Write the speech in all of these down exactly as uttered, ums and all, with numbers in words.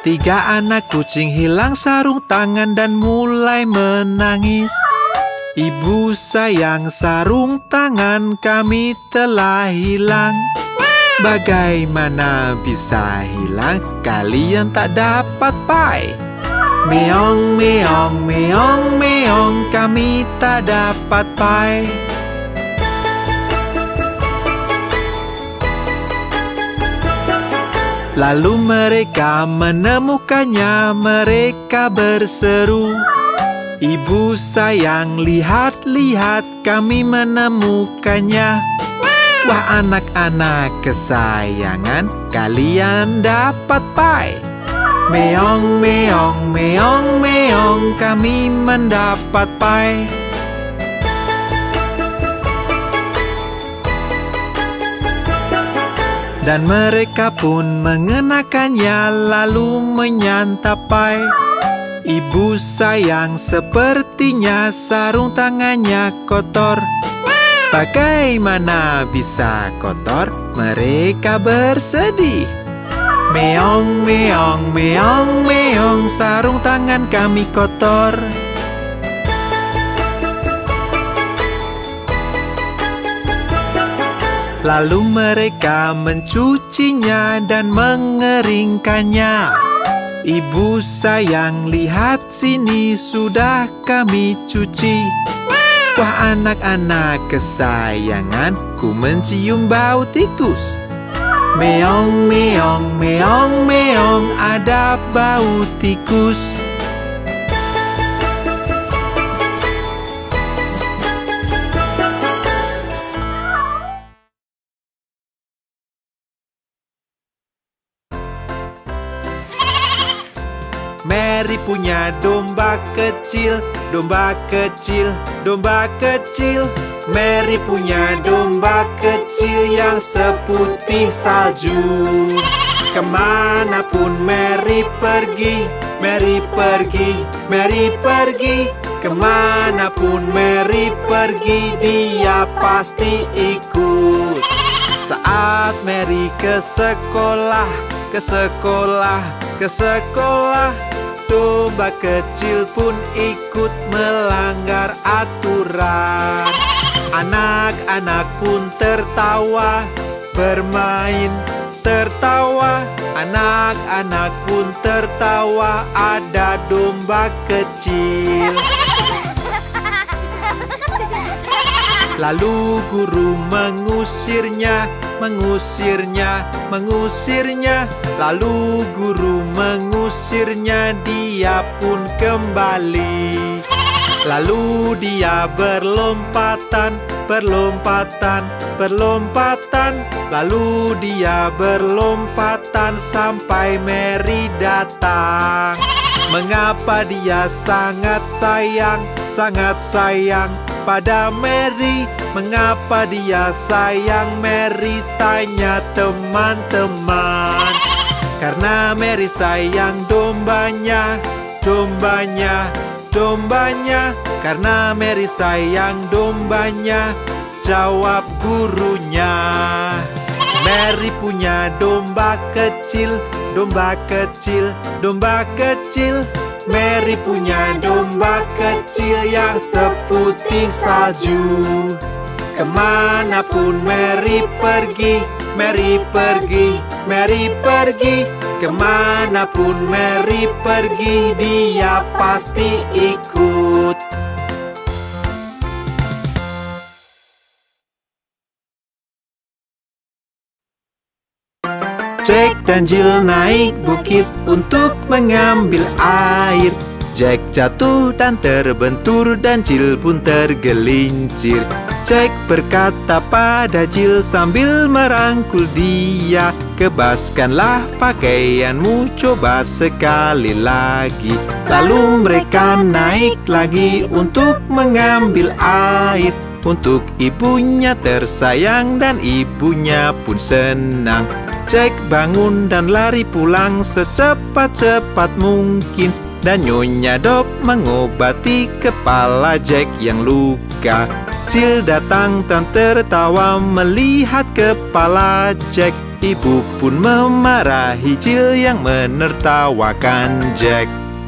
Tiga anak kucing hilang sarung tangan dan mulai menangis. Ibu sayang, sarung tangan kami telah hilang. Bagaimana bisa hilang? Kalian tak dapat pai. Meong, meong, meong, meong, kami tak dapat pai. Lalu mereka menemukannya, mereka berseru, ibu sayang, lihat-lihat kami menemukannya. Wah anak-anak kesayangan, kalian dapat pai. Meong, meong, meong, meong, kami mendapat pai. Dan mereka pun mengenakannya lalu menyantap pai. Ibu sayang, sepertinya sarung tangannya kotor. Bagaimana bisa kotor? Mereka bersedih. Meong, meong, meong, meong, sarung tangan kami kotor. Lalu mereka mencucinya dan mengeringkannya. Ibu sayang, lihat sini sudah kami cuci. Wah anak-anak kesayangan, ku mencium bau tikus. Meong, meong, meong, meong, ada bau tikus. Mary punya domba kecil, domba kecil, domba kecil. Mary punya domba kecil yang seputih salju. Kemanapun Mary pergi, Mary pergi, Mary pergi. Kemanapun Mary pergi, dia pasti ikut. Saat Mary ke sekolah, ke sekolah, ke sekolah, domba kecil pun ikut melanggar aturan. Anak-anak pun tertawa, bermain, tertawa. Anak-anak pun tertawa, ada domba kecil. Lalu guru mengusirnya, mengusirnya, mengusirnya. Lalu guru mengusirnya, dia pun kembali. Lalu dia berlompatan, berlompatan, berlompatan. Lalu dia berlompatan sampai Mary datang. Mengapa dia sangat sayang, sangat sayang pada Mary? Mengapa dia sayang Mary? Tanya teman-teman. Karena Mary sayang dombanya, dombanya, dombanya. Karena Mary sayang dombanya, jawab gurunya. Mary punya domba kecil, domba kecil, domba kecil. Mary punya domba kecil yang seputih salju. Kemanapun Mary pergi, Mary pergi, Mary pergi. Kemanapun Mary pergi, dia pasti ikut. Jack dan Jill naik bukit untuk mengambil air. Jack jatuh dan terbentur dan Jill pun tergelincir. Jack berkata pada Jill sambil merangkul dia, kebaskanlah pakaianmu, coba sekali lagi. Lalu mereka naik lagi untuk mengambil air. Untuk ibunya tersayang dan ibunya pun senang. Jack bangun dan lari pulang secepat-cepat mungkin. Dan Nyonya Dop mengobati kepala Jack yang luka. Jill datang dan tertawa melihat kepala Jack. Ibu pun memarahi Jill yang menertawakan Jack.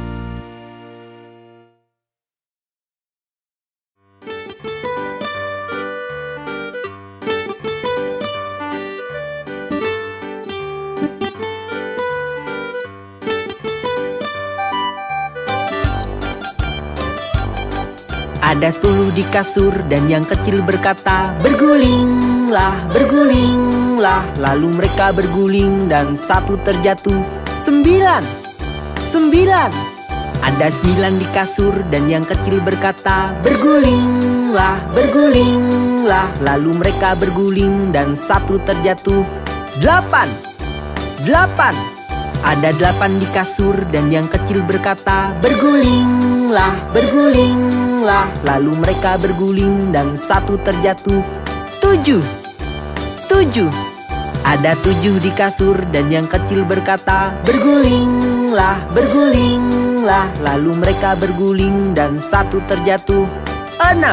Ada sepuluh di kasur dan yang kecil berkata, "Bergulinglah, bergulinglah." Lalu mereka berguling dan satu terjatuh. Sembilan, sembilan. Ada sembilan di kasur dan yang kecil berkata, "Bergulinglah, bergulinglah." Lalu mereka berguling dan satu terjatuh. Delapan, delapan. Ada delapan di kasur dan yang kecil berkata, "Bergulinglah, bergulinglah." Lalu mereka berguling dan satu terjatuh. Tujuh, tujuh. Ada tujuh di kasur dan yang kecil berkata, "Bergulinglah, bergulinglah." Lalu mereka berguling dan satu terjatuh. Enam,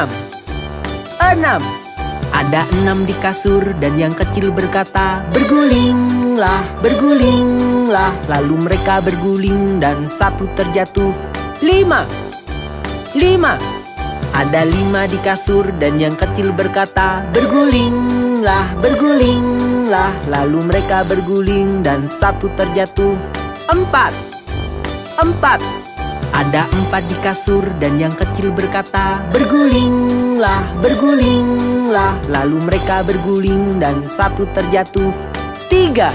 enam. Ada enam di kasur dan yang kecil berkata, "Bergulinglah, bergulinglah." Lalu mereka berguling dan satu terjatuh. Lima, lima. Ada lima di kasur dan yang kecil berkata, "Bergulinglah, bergulinglah." Lalu mereka berguling dan satu terjatuh. Empat, empat. Ada empat di kasur dan yang kecil berkata, "Bergulinglah, bergulinglah." Lalu mereka berguling dan satu terjatuh. Tiga,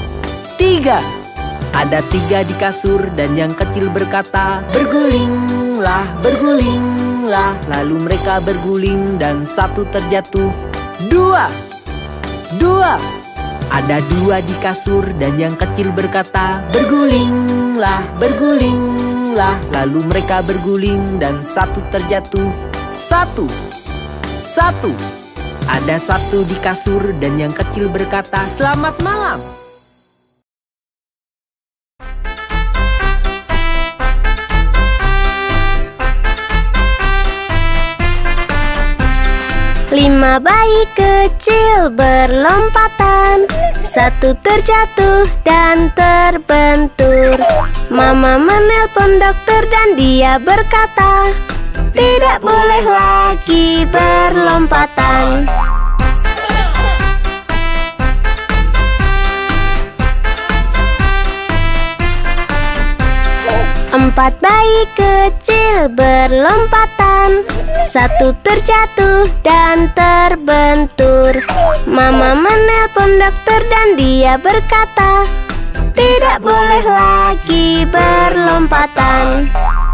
tiga. Ada tiga di kasur dan yang kecil berkata, "Bergulinglah, bergulinglah." Lalu mereka berguling dan satu terjatuh. Dua, dua. Ada dua di kasur dan yang kecil berkata, "Bergulinglah, bergulinglah." Lalu mereka berguling dan satu terjatuh. Satu, satu. Ada satu di kasur dan yang kecil berkata, "Selamat malam." Lima bayi kecil berlompatan, satu terjatuh dan terbentur. Mama menelpon dokter dan dia berkata, "Tidak boleh lagi berlompatan." Empat bayi kecil berlompatan, satu terjatuh dan terbentur. Mama menelpon dokter dan dia berkata, "Tidak boleh lagi berlompatan."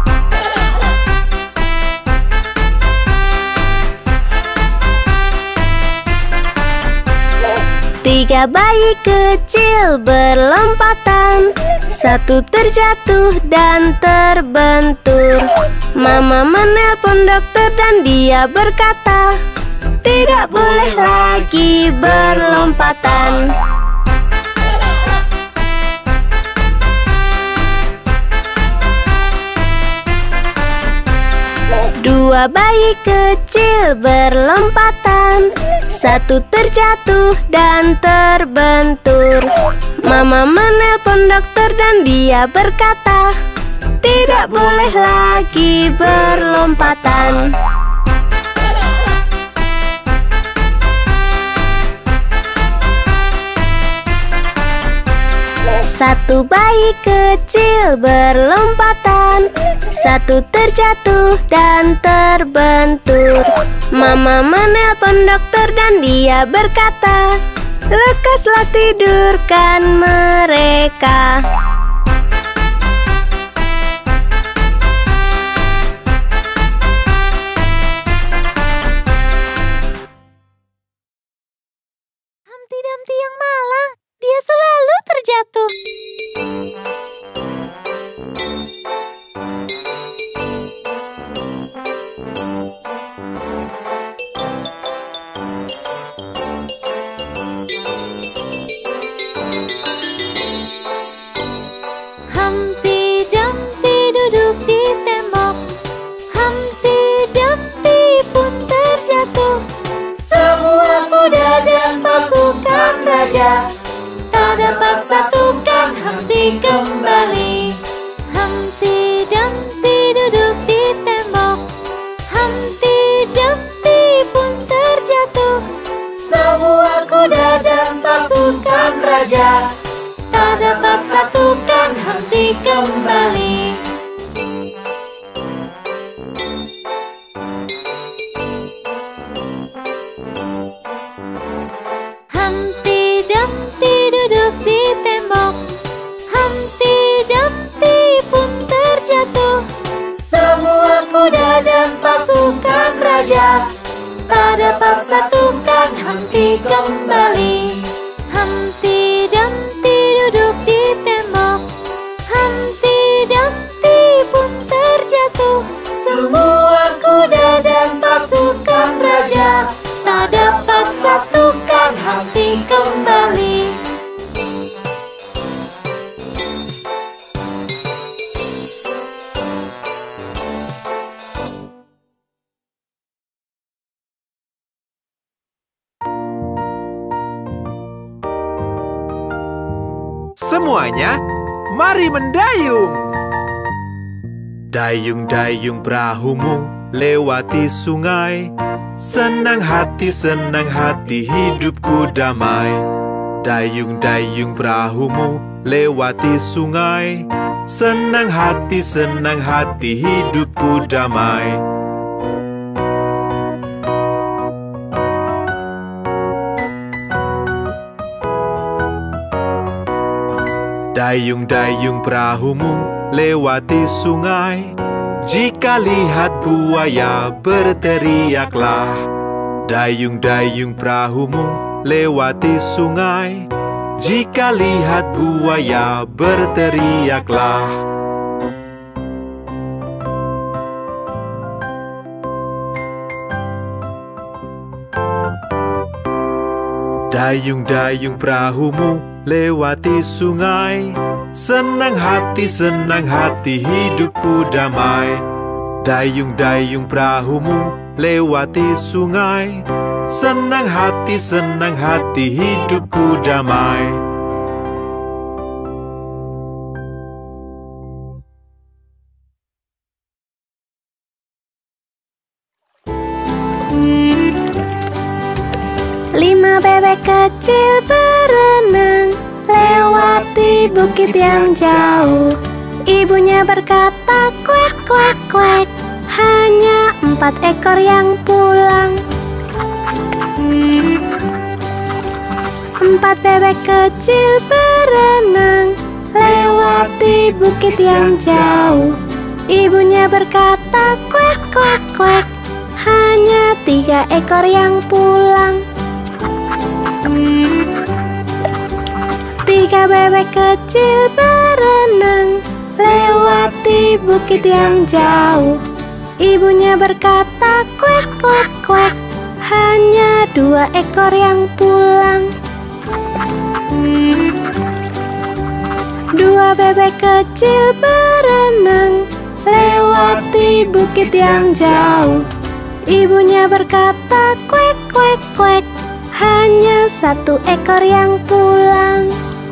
Tiga bayi kecil berlompatan, satu terjatuh dan terbentur. Mama menelpon dokter dan dia berkata, "Tidak boleh lagi berlompatan." Dua bayi kecil berlompatan, satu terjatuh dan terbentur. Mama menelpon dokter dan dia berkata, "Tidak boleh lagi berlompatan." Satu bayi kecil berlompatan, satu terjatuh dan terbentur. Mama menelpon dokter dan dia berkata, "Lekaslah tidurkan mereka." Humpty Dumpty yang malang, dia selalu terjatuh. Humpty Dumpty duduk di tembok, Humpty Dumpty pun terjatuh. Semua kuda dan pasukan raja kuda dan pasukan raja tak dapat satukan henti kembali. Humpty Dumpty duduk di tembok, Humpty Dumpty pun terjatuh. Semua kuda dan pasukan raja tak dapat satukan henti kembali. Humpty Dumpty duduk di tembok, Humpty Dumpty pun terjatuh. Semua kuda dan pasukan raja tak dapat satukan henti kembali. Semuanya, mari mendayung. Dayung-dayung perahumu lewati sungai. Senang hati, senang hati, hidupku damai. Dayung-dayung perahumu lewati sungai. Senang hati, senang hati, hidupku damai. Dayung-dayung perahumu lewati sungai. Jika lihat buaya berteriaklah. Dayung-dayung perahumu lewati sungai. Jika lihat buaya berteriaklah. Dayung-dayung perahumu lewati sungai. Senang hati, senang hati, hidupku damai. Dayung-dayung perahumu lewati sungai. Senang hati, senang hati, hidupku damai. Lima bebek kecil berenang lewati bukit yang jauh. Ibunya berkata kuek kuek kuek, hanya empat ekor yang pulang. Empat bebek kecil berenang lewati bukit yang jauh. Ibunya berkata kuek kuek kuek, hanya tiga ekor yang pulang. Tiga bebek kecil berenang lewati bukit yang jauh. Ibunya berkata kuek kuek kuek, hanya dua ekor yang pulang. Dua bebek kecil berenang lewati bukit yang jauh. Ibunya berkata kuek kuek kuek, hanya satu ekor yang pulang.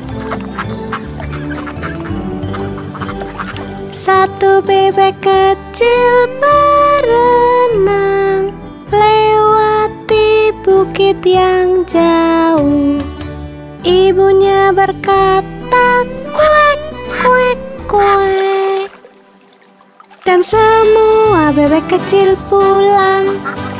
Satu bebek kecil berenang lewati bukit yang jauh. Ibunya berkata kuek kuek kuek, dan semua bebek kecil pulang.